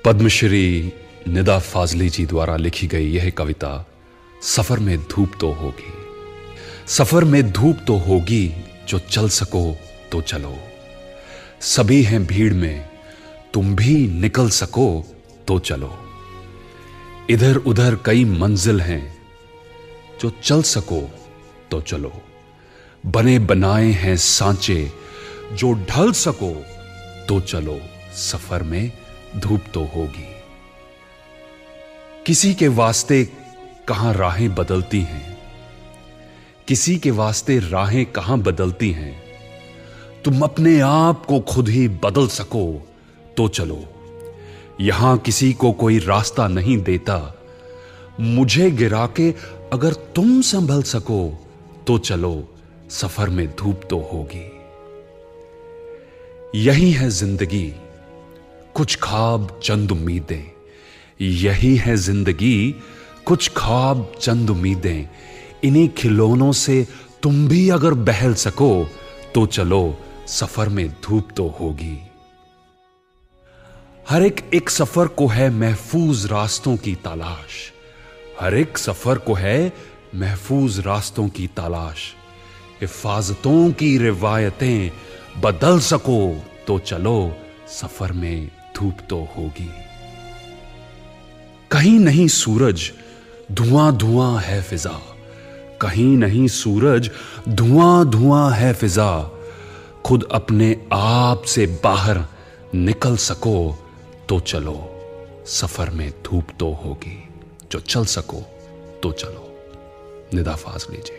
पद्मश्री निदा फाजली जी द्वारा लिखी गई यह कविता सफर में धूप तो होगी, सफर में धूप तो होगी, जो चल सको तो चलो। सभी हैं भीड़ में, तुम भी निकल सको तो चलो। इधर उधर कई मंजिल हैं, जो चल सको तो चलो। बने बनाए हैं सांचे, जो ढल सको तो चलो। सफर में धूप तो होगी। किसी के वास्ते कहां राहें बदलती हैं, किसी के वास्ते राहें कहां बदलती हैं। तुम अपने आप को खुद ही बदल सको तो चलो। यहां किसी को कोई रास्ता नहीं देता, मुझे गिरा के अगर तुम संभल सको तो चलो। सफर में धूप तो होगी। यही है जिंदगी, कुछ ख्वाब चंद उम्मीदें। यही है जिंदगी, कुछ ख्वाब चंद उम्मीदें। इन्हीं खिलौनों से तुम भी अगर बहल सको तो चलो। सफर में धूप तो होगी। हर एक सफर को है महफूज रास्तों की तलाश। हर एक सफर को है महफूज रास्तों की तलाश। हिफाजतों की रिवायतें बदल सको तो चलो। सफर में धूप तो होगी। कहीं नहीं सूरज, धुआं धुआं है फिजा। कहीं नहीं सूरज, धुआं धुआं है फिजा। खुद अपने आप से बाहर निकल सको तो चलो। सफर में धूप तो होगी, जो चल सको तो चलो। निदा फाजली जी।